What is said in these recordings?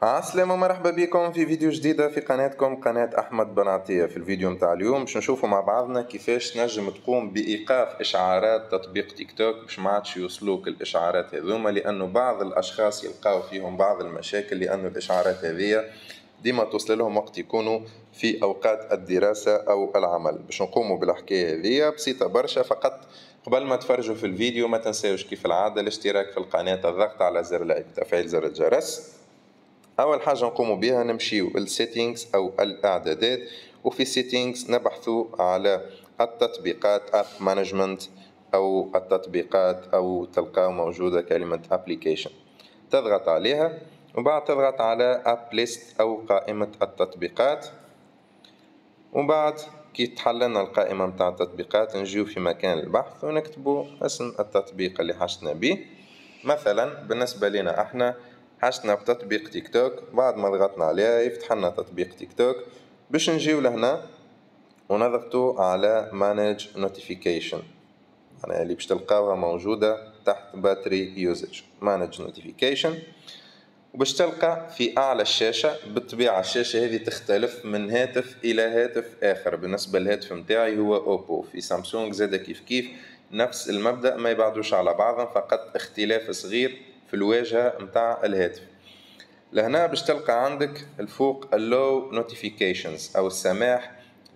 عسلامة ومرحبا بكم في فيديو جديدة في قناتكم قناة أحمد بنعطية. في الفيديو متاع اليوم باش نشوفوا مع بعضنا كيفاش نجم تقوم بإيقاف إشعارات تطبيق تيك توك باش ما عادش يوصلوك الإشعارات هذوما، لأنه بعض الأشخاص يلقاو فيهم بعض المشاكل، لأنه الإشعارات هذه ديما توصل لهم وقت يكونوا في أوقات الدراسة أو العمل. باش نقوموا بالحكاية هذه بسيطة برشا، فقط قبل ما تفرجوا في الفيديو ما تنساوش كيف العادة الاشتراك في القناة، الضغط على زر لايك وتفعيل زر الجرس. أول حاجة نقوم بها نمشيو السيتينغز أو الإعدادات، وفي السيتينغز نبحثوا على التطبيقات App Management أو التطبيقات، أو تلقاو موجودة كلمة Application تضغط عليها، وبعد تضغط على App List أو قائمة التطبيقات. وبعد كي تحللنا القائمة متاع التطبيقات نجيو في مكان البحث ونكتبوا اسم التطبيق اللي حشتنا به. مثلا بالنسبة لنا احنا حشتنا بتطبيق تيك توك، بعد ما ضغطنا عليها يفتح لنا تطبيق تيك توك. باش نجيو لهنا ونضغطوا على Manage Notification، يعني اللي باش تلقاوها موجودة تحت Battery Usage Manage Notification. وباش تلقى في أعلى الشاشة، بالطبيعة الشاشة هذه تختلف من هاتف إلى هاتف آخر. بالنسبة للهاتف متاعي هو أوبو، في سامسونج زاد كيف نفس المبدأ، ما يبعدوش على بعضهم، فقط اختلاف صغير في الواجهة متاع الهاتف. لهنا باش تلقى عندك الفوق اللو نوتيفيكيشنز أو السماح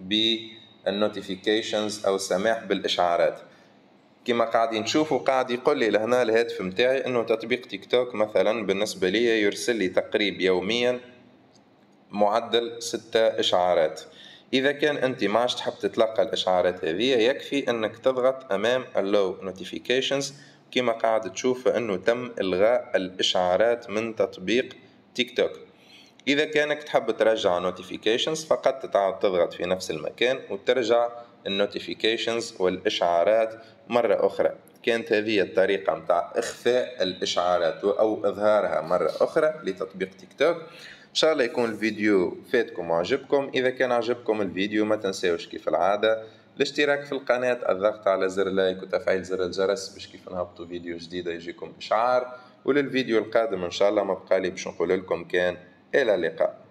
بالنوتيفيكيشنز أو السماح بالإشعارات. كما قاعدين نشوفوا قاعد يقول لي لهنا الهاتف متاعي انه تطبيق تيك توك مثلا بالنسبة لي يرسل لي تقريبا يوميا معدل 6 إشعارات. إذا كان أنت ما عادش تحب تتلقى الإشعارات هذه، يكفي أنك تضغط أمام اللو نوتيفيكيشنز كما قاعد تشوف أنه تم إلغاء الإشعارات من تطبيق تيك توك. إذا كانك تحب ترجع نوتيفيكيشنز فقط تعود تضغط في نفس المكان وترجع النوتيفيكيشنز والإشعارات مرة أخرى. كانت هذه الطريقة متاع إخفاء الإشعارات أو إظهارها مرة أخرى لتطبيق تيك توك. إن شاء الله يكون الفيديو فاتكم وعجبكم. إذا كان عجبكم الفيديو ما تنساوش كيف العادة الاشتراك في القناة، الضغط على زر لايك وتفعيل زر الجرس باش كيف نهبطوا فيديو جديدة يجيكم إشعار. وللفيديو القادم إن شاء الله ما بقالي باش نقول لكم كان إلى اللقاء.